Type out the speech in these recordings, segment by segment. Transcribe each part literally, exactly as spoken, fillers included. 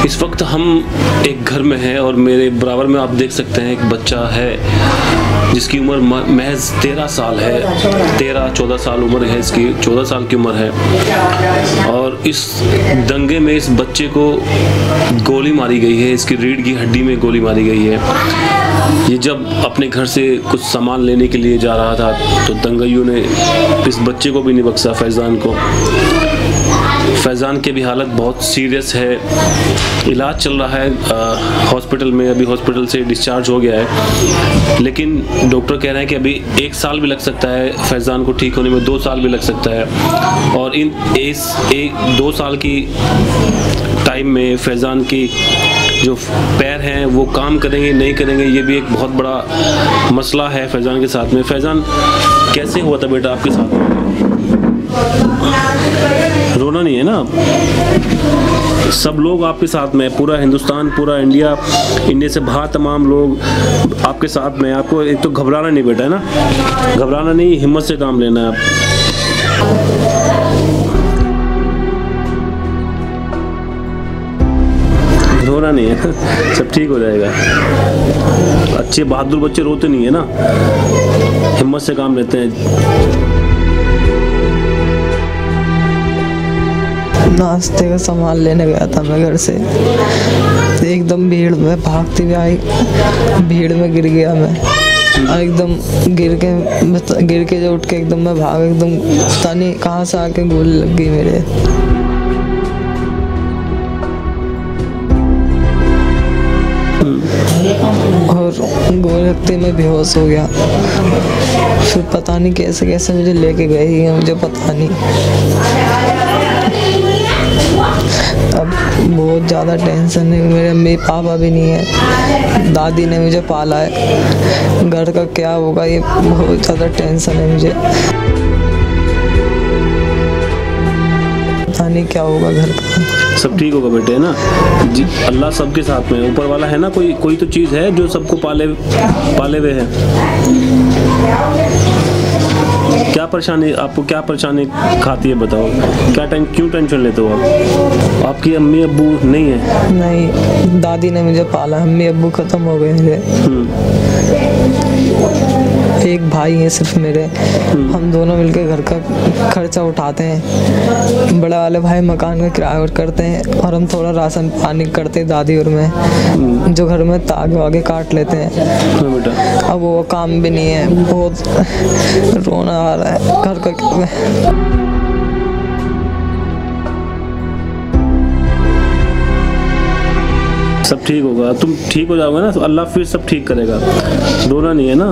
इस वक्त हम एक घर में हैं और मेरे बराबर में आप देख सकते हैं एक बच्चा है जिसकी उम्र महज तेरह साल है। तेरह चौदह साल उम्र है इसकी, चौदह साल की उम्र है। और इस दंगे में इस बच्चे को गोली मारी गई है, इसकी रीढ़ की हड्डी में गोली मारी गई है। ये जब अपने घर से कुछ सामान लेने के लिए जा रहा था तो दंगाइयों ने इस बच्चे को भी नहीं बख्शा, फैज़ान को। फैज़ान की भी हालत बहुत सीरियस है, इलाज चल रहा है हॉस्पिटल में, अभी हॉस्पिटल से डिस्चार्ज हो गया है। लेकिन डॉक्टर कह रहे हैं कि अभी एक साल भी लग सकता है फैज़ान को ठीक होने में, दो साल भी लग सकता है। और इन इस एक दो साल की टाइम में फैज़ान की जो पैर हैं वो काम करेंगे नहीं करेंगे, ये भी एक बहुत बड़ा मसला है फैज़ान के साथ में। फैज़ान, कैसे हुआ था बेटा आपके साथ में? रोना नहीं है ना? सब लोग आपके साथ में, पूरा हिंदुस्तान, पूरा इंडिया, इंडिया से बाहर तमाम लोग आपके साथ में। आपको एक तो घबराना नहीं बेटा, है ना? घबराना नहीं, हिम्मत से काम लेना है आप। रोना नहीं है, सब ठीक हो जाएगा। अच्छे बहादुर बच्चे रोते नहीं है ना, हिम्मत से काम लेते हैं। नाश्ते का सामान लेने गया था मैं घर से, एकदम भीड़ में भागती हुई आई, भीड़ में गिर गया मैं। एकदम गिर के गिर के जो उठ के एकदम मैं भाग, एकदम पता नहीं कहाँ से आके गोली लग गई मेरे। और गोली लगते मैं बेहोश हो गया। फिर पता नहीं कैसे कैसे मुझे लेके गए ही, मुझे पता नहीं। अब बहुत ज़्यादा टेंशन है, मेरे मम्मी पापा भी नहीं है, दादी ने मुझे पाला है। घर का क्या होगा ये बहुत ज़्यादा टेंशन है मुझे, पता नहीं क्या होगा घर का। सब ठीक होगा बेटे, है ना? जी, अल्लाह सबके साथ में, ऊपर वाला है ना, कोई कोई तो चीज़ है जो सबको पाले पाले हुए है। क्या परेशानी आपको, क्या परेशानी खाती है बताओ? क्या टाइम क्यों टेंशन लेते हो आप? आपकी अम्मी अब्बू नहीं है? नहीं, दादी ने मुझे पाला, अम्मी अब्बू खत्म हो गए मेरे। एक भाई है सिर्फ मेरे, हम दोनों मिलकर घर का खर्चा उठाते हैं। बड़ा वाले भाई मकान का किराया करते हैं और हम थोड़ा राशन पानी करते हैं दादी और मैं, जो घर में ताग वागे काट लेते हैं। बेटा अब वो काम भी नहीं है, बहुत रोना आ रहा है घर का। सब ठीक होगा, तुम ठीक हो जाओगे ना तो अल्लाह फिर सब ठीक करेगा। रोना नहीं है ना?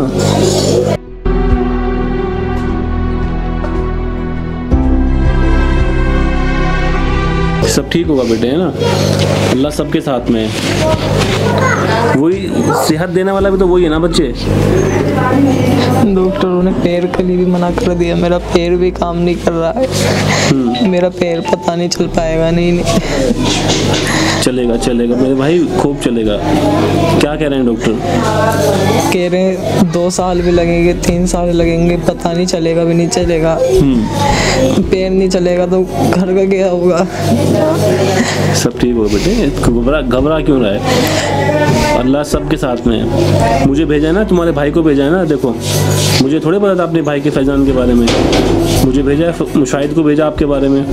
सब ठीक होगा बेटे, है ना? अल्लाह सबके साथ में है। वही सेहत देने वाला भी तो वही है ना बच्चे। डॉक्टरों ने पैर के लिए भी मना कर दिया, मेरा पैर भी काम नहीं कर रहा है। मेरा पैर पता नहीं चल पाएगा। नहीं, नहीं चलेगा चलेगा मेरे भाई, खूब चलेगा। क्या कह रहे हैं डॉक्टर? कह रहे हैं दो साल भी लगेंगे, तीन साल लगेंगे, पता नहीं चलेगा भी नहीं चलेगा। पैर नहीं चलेगा तो घर का क्या होगा? सब ठीक होगा बेटे, घबरा घबरा क्यों रहा है? अल्लाह सबके साथ में है। मुझे भेजा है ना, तुम्हारे भाई को भेजा है ना। देखो मुझे थोड़े पता था अपने भाई के फैज़ान के बारे में, मुझे भेजा है, मुशाहिद को भेजा आपके बारे में।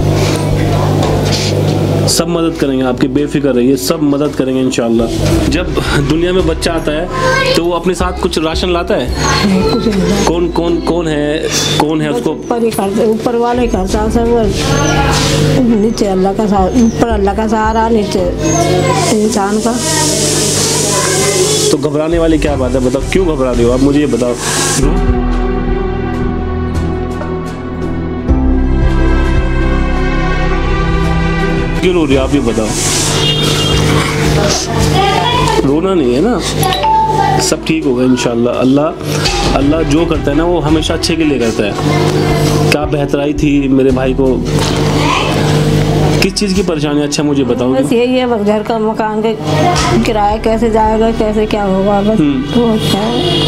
सब मदद करेंगे आपकी, बेफिक्र रहिए, सब मदद करेंगे इंशाल्लाह। जब दुनिया में बच्चा आता है तो वो अपने साथ कुछ राशन लाता है? कौन कौन कौन है कौन है उसको? ऊपर वाले का सब, नीचे अल्लाह का सहारा, ऊपर अल्लाह का सहारा, नीचे इंसान का। तो घबराने वाली क्या बात है? बताओ क्यों घबरा रहे हो आप, मुझे ये बताओ। क्यों रो रही हो आप, ये बताओ। रोना नहीं है ना, सब ठीक होगा इंशाल्लाह। अल्लाह अल्लाह जो करता है ना वो हमेशा अच्छे के लिए करता है। क्या बेहतराई थी मेरे भाई को, किस चीज़ की परेशानी? अच्छा मुझे बताओ। बस यही है, बस घर का मकान का किराया कैसे जाएगा, कैसे क्या होगा, बस तो अच्छा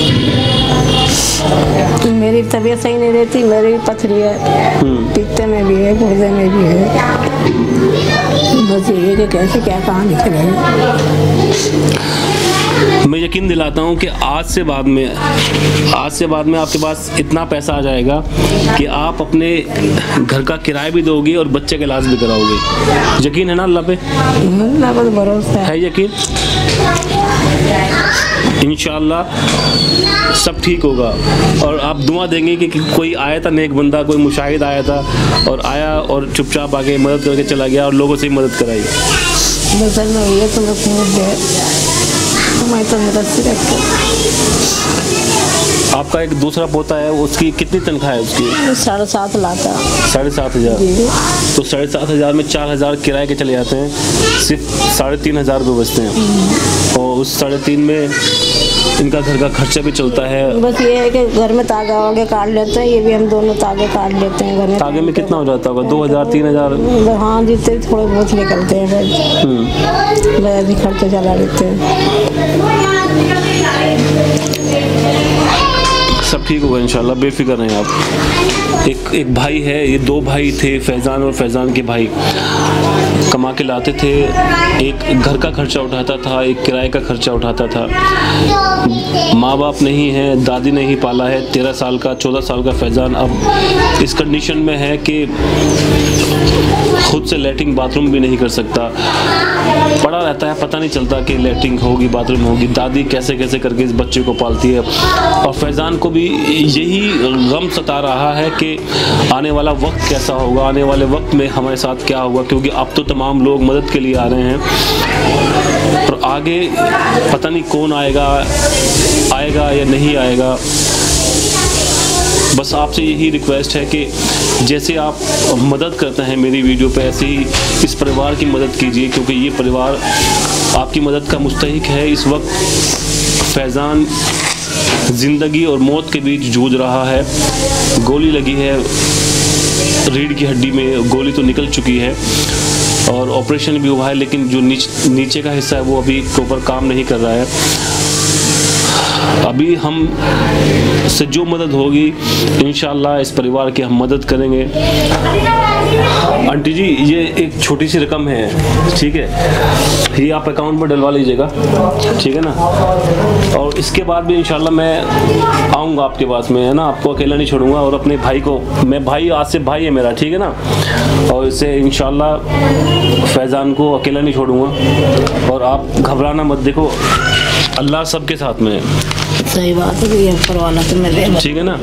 है। मेरी तबीयत सही नहीं रहती, मेरी भी पथरी है, पित्ते में भी है, गुर्दे में भी है। बस ये है कि कैसे क्या कहाँ निकले। मैं यकीन दिलाता हूँ कि आज से बाद में आज से बाद में आपके पास इतना पैसा आ जाएगा कि आप अपने घर का किराया भी दोगे और बच्चे का इलाज भी कराओगे। यकीन है ना अल्लाह पे? अल्लाह पर भरोसा है। है यकीन? इंशाअल्लाह सब ठीक होगा। और आप दुआ देंगे कि, कि कोई आया था नेक बंदा, कोई मुशाहिद आया था और आया और चुपचाप आके मदद करके चला गया और लोगों से ही मदद कराई। बस मैं ये तो मैं पूछ दे मैं तो मदद से रखता। आपका एक दूसरा पोता है, उसकी कितनी तनख्वाह है उसकी? साढ़े सात लाता। साढ़े सात हज़ार। तो साढ़े सात हज़ार में चार हज़ार किराए के चले जाते हैं, सिर्फ साढ़े तीन हज़ार रुपये बचते हैं और उस साढ़े तीन में इनका घर का खर्चा भी चलता है। बस ये है कि घर में तागा वागे काट लेते हैं, ये भी हम दोनों तागे काट लेते हैं घर में। तागे में कितना हो जाता होगा? दो हज़ार तीन हज़ार? हाँ जितने थोड़े बहुत निकलते हैं फिर वैसे खर्चे चला लेते हैं। सब ठीक होगा इंशाल्लाह, बेफिक्र रहें आप। एक एक भाई है, ये दो भाई थे, फैज़ान और फैज़ान के भाई कमा के लाते थे। एक घर का खर्चा उठाता था, एक किराए का खर्चा उठाता था। माँ बाप नहीं है, दादी ने ही पाला है। तेरह साल का चौदह साल का फैज़ान अब इस कंडीशन में है कि खुद से लैट्रिन बाथरूम भी नहीं कर सकता, पड़ा रहता है, पता नहीं चलता कि लैट्रिन होगी बाथरूम होगी। दादी कैसे कैसे करके इस बच्चे को पालती है और फैज़ान को भी यही गम सता रहा है कि आने वाला वक्त कैसा होगा, आने वाले वक्त में हमारे साथ क्या होगा, क्योंकि अब तो तमाम लोग मदद के लिए आ रहे हैं और आगे पता नहीं कौन आएगा आएगा या नहीं आएगा। बस आपसे यही रिक्वेस्ट है कि जैसे आप मदद करते हैं मेरी वीडियो पे, ऐसे ही इस परिवार की मदद कीजिए, क्योंकि ये परिवार आपकी मदद का मुस्तहिक है। इस वक्त फैज़ान ज़िंदगी और मौत के बीच जूझ रहा है। गोली लगी है रीढ़ की हड्डी में, गोली तो निकल चुकी है और ऑपरेशन भी हुआ है, लेकिन जो नीच, नीचे का हिस्सा है वो अभी प्रॉपर काम नहीं कर रहा है। अभी हम से जो मदद होगी इंशाल्लाह इस परिवार की हम मदद करेंगे। आंटी जी ये एक छोटी सी रकम है, ठीक है, ये आप अकाउंट में डलवा लीजिएगा, ठीक है ना। और इसके बाद भी इंशाल्लाह मैं आऊँगा आपके पास में, है ना, आपको अकेला नहीं छोड़ूंगा और अपने भाई को, मैं भाई आसिफ भाई है मेरा, ठीक है ना, और इससे इंशाल्लाह फैज़ान को अकेला नहीं छोड़ूंगा। और आप घबराना मत, देखो अल्लाह सबके साथ में है। सही बात है, ये ऊपर वाला तो मेरे, ठीक है ना।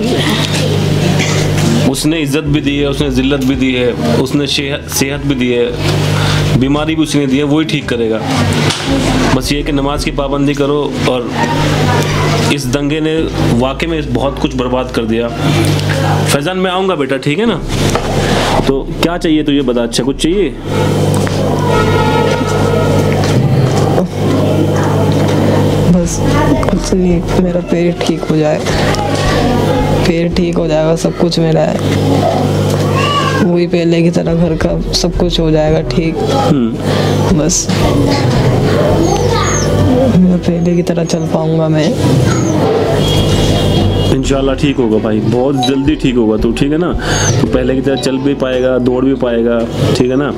उसने इज्जत भी दी है, उसने जिल्लत भी दी है, उसने सेहत भी दी है, बीमारी भी उसने दी है, वही ठीक करेगा। बस ये कि नमाज की पाबंदी करो। और इस दंगे ने वाकई में बहुत कुछ बर्बाद कर दिया। फैज़ान मैं आऊँगा बेटा, ठीक है ना। तो क्या चाहिए तुझे बता, अच्छा कुछ चाहिए? बस कुछ नहीं, मेरा पेट ठीक हो जाए, पेट ठीक हो जाएगा, सब कुछ मेरा है वही पहले की तरह, घर का सब कुछ हो जाएगा ठीक। बस मैं पहले की तरह चल पाऊंगा मैं। इंशाल्लाह ठीक होगा भाई, बहुत जल्दी ठीक होगा तू, ठीक है ना। तो पहले की तरह चल भी पाएगा, दौड़ भी पाएगा, ठीक है ना।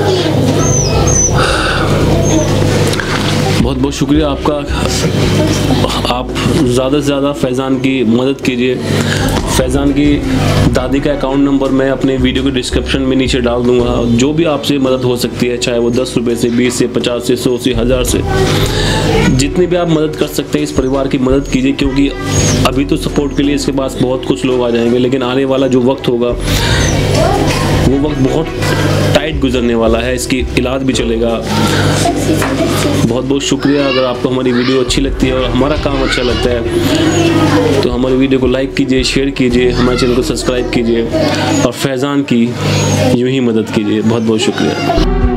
बहुत बहुत शुक्रिया आपका। आप ज़्यादा से ज़्यादा फैज़ान की मदद कीजिए। फैज़ान की दादी का अकाउंट नंबर मैं अपने वीडियो के डिस्क्रिप्शन में नीचे डाल दूंगा। जो भी आपसे मदद हो सकती है, चाहे वो दस रुपये से, बीस से, पचास से, सौ से, हज़ार से, जितनी भी आप मदद कर सकते हैं इस परिवार की मदद कीजिए। क्योंकि अभी तो सपोर्ट के लिए इसके पास बहुत कुछ लोग आ जाएंगे, लेकिन आने वाला जो वक्त होगा वो वक्त बहुत टाइट गुजरने वाला है, इसकी इलाज भी चलेगा। बहुत बहुत शुक्रिया। अगर आपको हमारी वीडियो अच्छी लगती है और हमारा काम अच्छा लगता है तो हमारी वीडियो को लाइक कीजिए, शेयर कीजिए, हमारे चैनल को सब्सक्राइब कीजिए और फैज़ान की यूं ही मदद कीजिए। बहुत बहुत शुक्रिया।